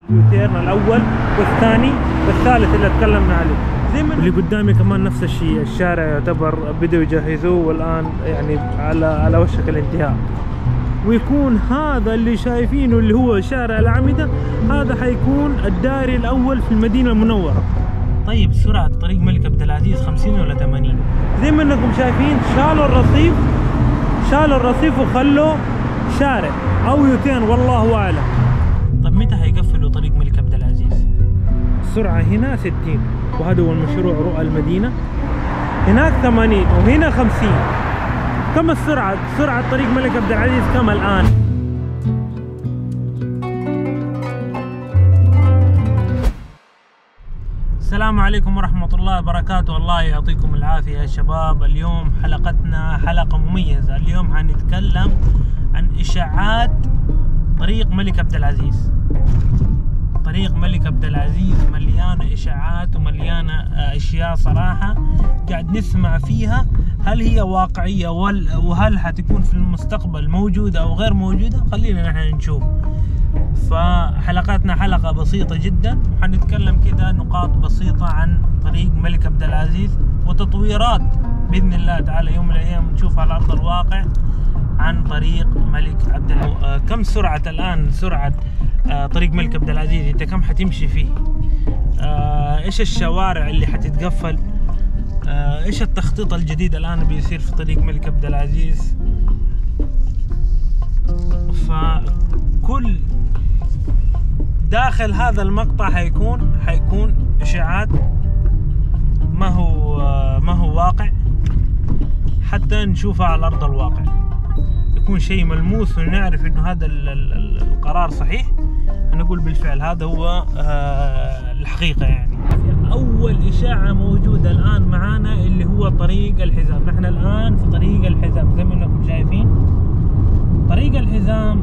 اليوتيرن الاول والثاني والثالث اللي تكلمنا عليه. زي ما اللي قدامي كمان نفس الشيء، الشارع يعتبر بدأوا يجهزوه والان يعني على وشك الانتهاء. ويكون هذا اللي شايفينه اللي هو شارع الأعمدة، هذا حيكون الدائري الأول في المدينة المنورة. طيب سرعة طريق الملك عبد العزيز 50 ولا 80؟ زي ما انكم شايفين شالوا الرصيف وخلوا شارع أو يوتين والله أعلم. طيب متى هيقفلوا طريق الملك عبد العزيز؟ السرعة هنا 60 وهذا هو المشروع رؤى المدينة، هناك 80 وهنا 50. كم سرعة طريق الملك عبد العزيز كم الآن؟ السلام عليكم ورحمة الله وبركاته. الله يعطيكم العافية يا شباب. اليوم حلقتنا حلقة مميزة. اليوم هنتكلم عن إشاعات طريق الملك عبد العزيز. طريق الملك عبد العزيز مليانة إشاعات ومليانة أشياء صراحة قاعد نسمع فيها، هل هي واقعية وهل حتكون في المستقبل موجودة أو غير موجودة؟ خلينا نحن نشوف. فحلقاتنا حلقة بسيطة جدا وحنتكلم كده نقاط بسيطة عن طريق الملك عبد العزيز وتطويرات بإذن الله تعالى يوم من الأيام نشوفها على أرض الواقع عن طريق ملك عبد العزيز. كم سرعة الآن سرعة طريق ملك عبد العزيز؟ انت كم حتمشي فيه؟ ايش الشوارع اللي حتتقفل؟ ايش التخطيط الجديد الآن بيصير في طريق ملك عبد العزيز؟ فكل داخل هذا المقطع حيكون إشاعات، ما هو واقع، حتى نشوفها على أرض الواقع يكون شيء ملموس ونعرف إنه هذا القرار صحيح، نقول بالفعل هذا هو الحقيقة. يعني أول إشاعة موجودة الآن معانا اللي هو طريق الحزام. نحن الآن في طريق الحزام زي ما أنكم شايفين. طريق الحزام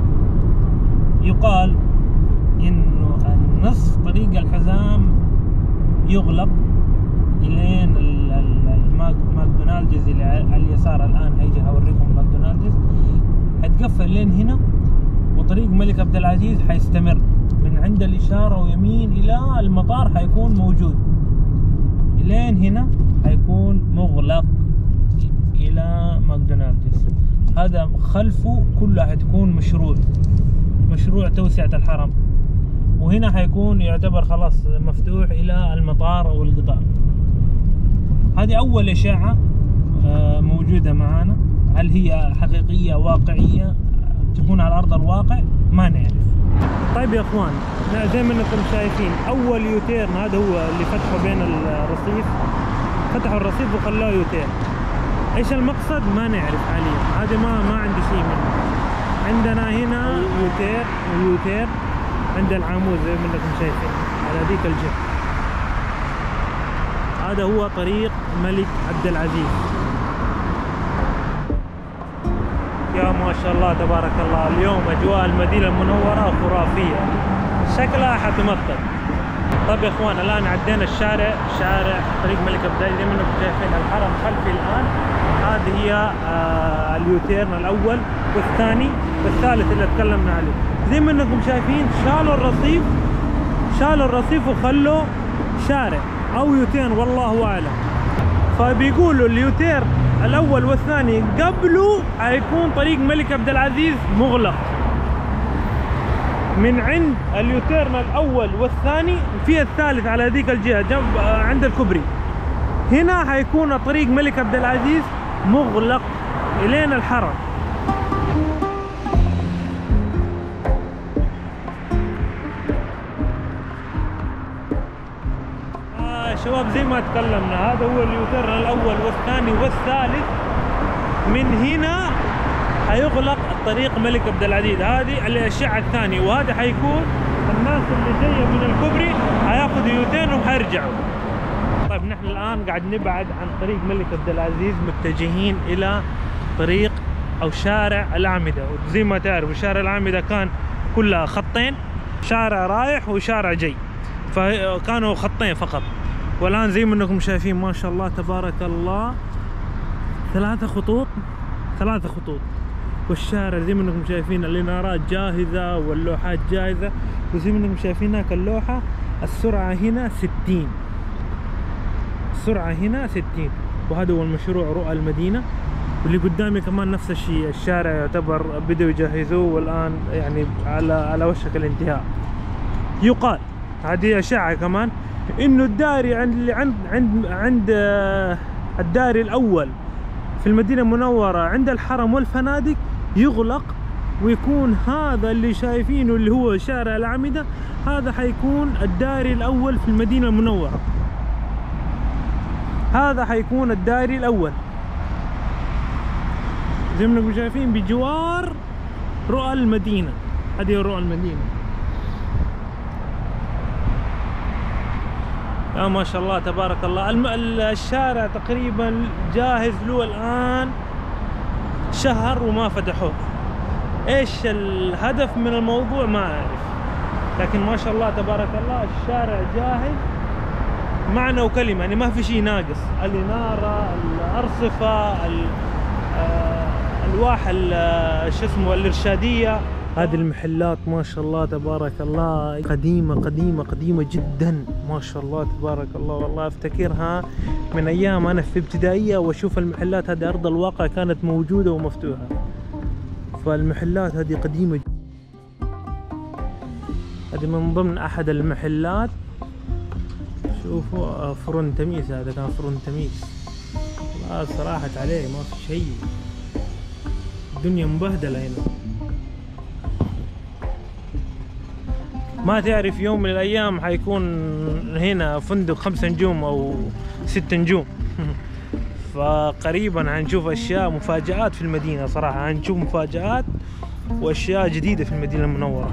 يقال إنه النصف طريق الحزام يغلق إلين ماكدونالدز اللي على اليسار. الآن هيجي أوريكم ماكدونالدز، حتقفل لين هنا، وطريق الملك عبد العزيز حيستمر من عند الإشارة ويمين إلى المطار، حيكون موجود إلين هنا، حيكون مغلق إلى ماكدونالدز. هذا خلفه كله حتكون مشروع توسعة الحرم، وهنا حيكون يعتبر خلاص مفتوح إلى المطار أو القطار. هذه أول إشاعة موجودة معانا. هل هي حقيقية واقعية تكون على أرض الواقع؟ ما نعرف. طيب يا اخوان، زي ما انكم شايفين اول يوتيرن هذا هو اللي فتحوا بين الرصيف، فتحوا الرصيف وخلوه يوتيرن. ايش المقصد؟ ما نعرف حاليا، هذا ما عندي شيء منه. عندنا هنا يوتير ويوتير عند العمود زي ما انكم شايفين على ذيك الجهة. هذا هو طريق ملك عبد العزيز. يا ما شاء الله تبارك الله، اليوم اجواء المدينة المنورة خرافية، شكلها حتمطر. طيب يا اخوان، الان عدينا شارع طريق ملك عبد العزيز زي ما انكم شايفين. الحرم خلفي الان. هذه هي اليوتيرن الاول والثاني والثالث اللي تكلمنا عليه. زي ما انكم شايفين شالوا الرصيف وخلوا شارع او يوتيرن والله اعلم. فبيقولوا اليوتيرن الاول والثاني قبله حيكون طريق ملك عبد العزيز مغلق. من عند اليوتيرن الاول والثاني في الثالث على ذيك الجهه جنب عند الكوبري، هنا حيكون طريق ملك عبد العزيز مغلق الين الحرم. شباب زي ما تكلمنا، هذا هو اليوتيرن الاول والثاني والثالث. من هنا حيغلق الطريق ملك عبد العزيز، هذه الاشعه الثانيه، وهذا حيكون الناس اللي جايه من الكوبري حياخذوا يوتيرن وحيرجعوا. طيب نحن الان قاعد نبعد عن طريق ملك عبد العزيز، متجهين الى طريق او شارع الأعمدة. وزي ما تعرفوا شارع الأعمدة كان كلها خطين، شارع رايح وشارع جاي، فكانوا خطين فقط. والآن زي ما انكم شايفين ما شاء الله تبارك الله ثلاثة خطوط، والشارع زي ما انكم شايفين الإنارات جاهزة واللوحات جاهزة. وزي ما انكم شايفين هناك اللوحة السرعة هنا 60، السرعة هنا 60. وهذا هو المشروع رؤى المدينة. واللي قدامي كمان نفس الشيء، الشارع يعتبر بدأوا يجهزوه والآن يعني على وشك الانتهاء. يقال هذه أشعة كمان إنه الداري عند الداري الأول في المدينة المنورة عند الحرم والفنادق يغلق، ويكون هذا اللي شايفينه اللي هو شارع الأعمدة هذا حيكون الداري الأول في المدينة المنورة. هذا حيكون الداري الأول زي ما انكم شايفين بجوار رؤى المدينة. هذه رؤى المدينة. ما شاء الله تبارك الله. الشارع تقريبا جاهز له الآن شهر وما فتحوه. ايش الهدف من الموضوع ما اعرف، لكن ما شاء الله تبارك الله الشارع جاهز معنى وكلمة، يعني ما في شيء ناقص. الإنارة، الأرصفة، الواح شو اسمه الإرشادية. هذه المحلات ما شاء الله تبارك الله قديمة قديمة قديمة جدا ما شاء الله تبارك الله. والله افتكرها من ايام انا في ابتدائية واشوف المحلات هذه ارض الواقع كانت موجودة ومفتوحة. فالمحلات هذه قديمة. هذه من ضمن احد المحلات. شوفوا فرن تميس، هذا كان فرن تميس. والله صراحة عليه ما في شيء، الدنيا مبهدلة هنا. ما تعرف يوم من الأيام حيكون هنا فندق 5 نجوم أو 6 نجوم. فقريبا هنشوف أشياء مفاجآت في المدينة صراحة، هنشوف مفاجآت وأشياء جديدة في المدينة المنورة.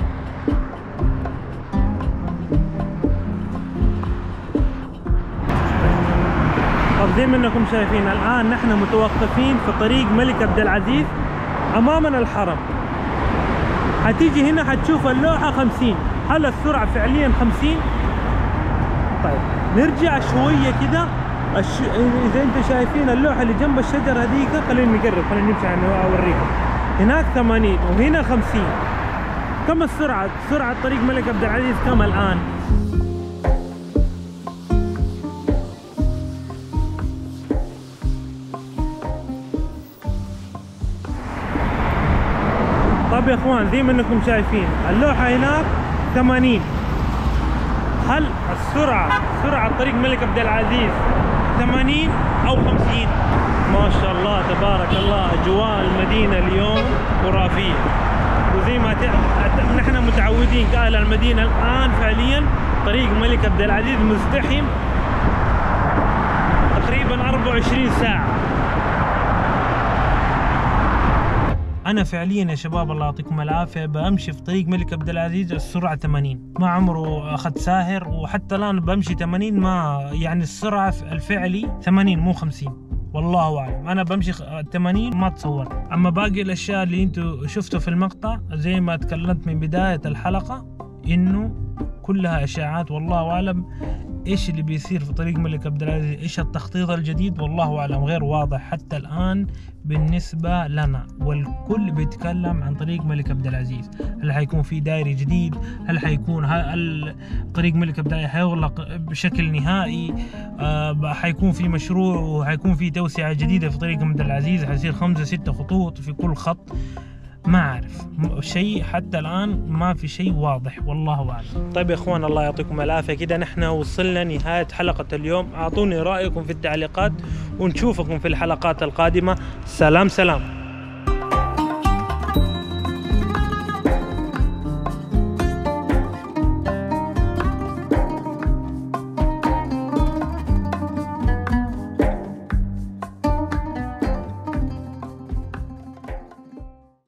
طب زي ما انكم شايفين الآن نحن متوقفين في طريق الملك عبد العزيز أمامنا الحرم. هتيجي هنا هتشوف اللوحة 50، هل السرعة فعليا 50؟ طيب نرجع شوية كده. إذا أنتم شايفين اللوحة اللي جنب الشجر هذيك، خلينا نقرب، خلينا نمشي أوريكم. هناك 80 وهنا 50. كم السرعة؟ سرعة طريق الملك عبد العزيز كم الآن؟ طب يا اخوان زي ما انكم شايفين اللوحة هناك 80. هل سرعة طريق الملك عبد العزيز 80 أو 50؟ ما شاء الله تبارك الله أجواء المدينة اليوم خرافية. وزي ما نحن متعودين كأهل المدينة الآن فعليا طريق الملك عبد العزيز مزدحم تقريبا 24 ساعة. أنا فعليا يا شباب الله يعطيكم العافية بمشي في طريق الملك عبد العزيز السرعة 80، ما عمره أخذ ساهر، وحتى الآن بمشي 80 ما يعني السرعة الفعلي 80 مو 50 والله أعلم. أنا بمشي 80 ما تصور. أما باقي الأشياء اللي أنتوا شفتوا في المقطع زي ما تكلمت من بداية الحلقة إنه كلها إشاعات والله أعلم. إيش اللي بيصير في طريق الملك عبد العزيز، إيش التخطيط الجديد والله أعلم غير واضح حتى الآن بالنسبة لنا. والكل بيتكلم عن طريق الملك عبد العزيز، هل حيكون في دائري جديد، هل حيكون طريق الملك عبد العزيز حيغلق بشكل نهائي، حيكون في مشروع وحيكون في توسعة جديدة في طريق عبد العزيز، حيصير 5-6 خطوط في كل خط. ما أعرف شيء حتى الآن، ما في شيء واضح والله أعلم. طيب يا إخوان الله يعطيكم العافية، كده نحن وصلنا نهاية حلقة اليوم. أعطوني رأيكم في التعليقات ونشوفكم في الحلقات القادمة. سلام.